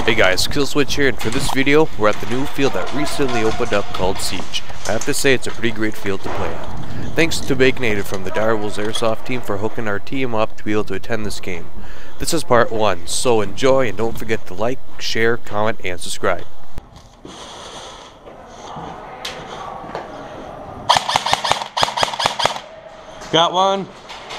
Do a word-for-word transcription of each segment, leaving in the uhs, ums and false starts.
Hey guys, Killswitch here, and for this video, we're at the new field that recently opened up called Siege. I have to say it's a pretty great field to play at. Thanks to Baconated from the Direwolves Airsoft team for hooking our team up to be able to attend this game. This is part one, so enjoy and don't forget to like, share, comment, and subscribe. Got one.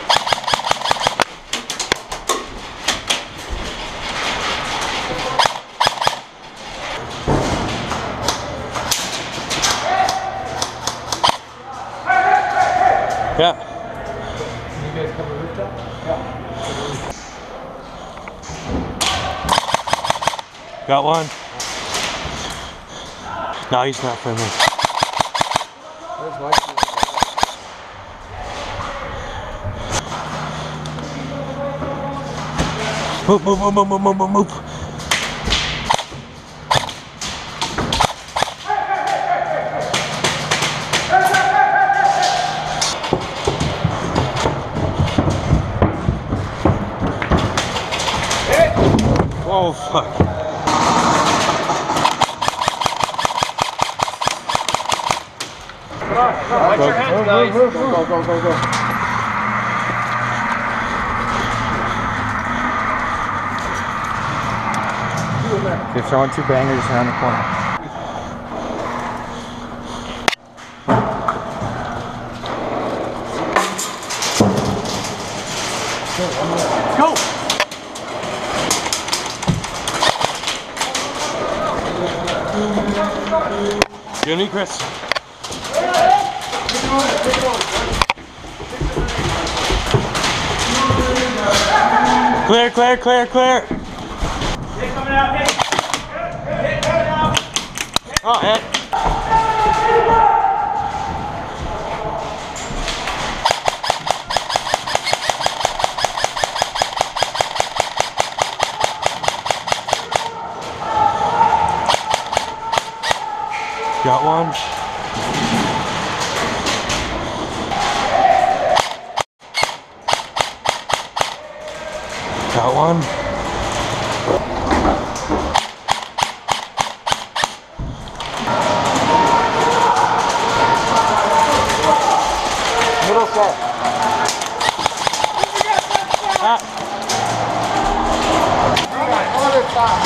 Yeah. You guys cover rooftop? Yeah. Got one. No, he's not friendly. Where's Mike? Move, move, move, move, move, move, move. Oh, fuck. Watch your hands, guys. Go, go, go, go, go. You're throwing two bangers around the corner. Go! Give me, Chris. Clear, clear, clear, clear. Hit coming out, hit. Hit coming out. Oh, hit. Got one. Got one. Middle set. Ah. Other side.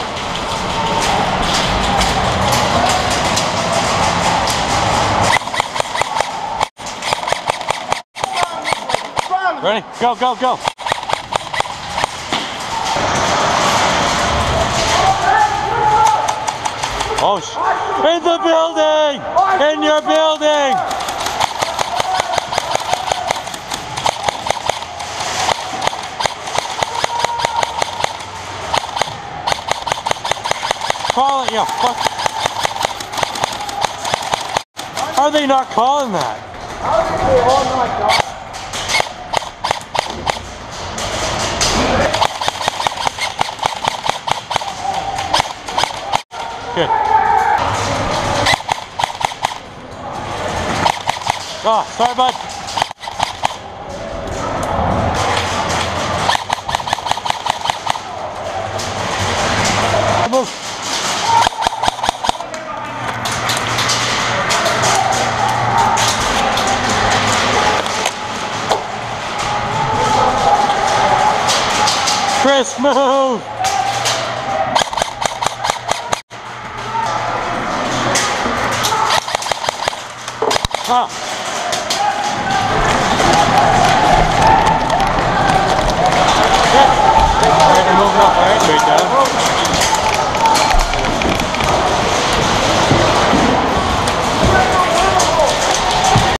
Ready? Go, go, go. Oh, sh in the building! In your building! Call it, you fuck. How are they not calling that? How did they all not die? Good. Oh, sorry, bud. Move. Chris, move. Ah.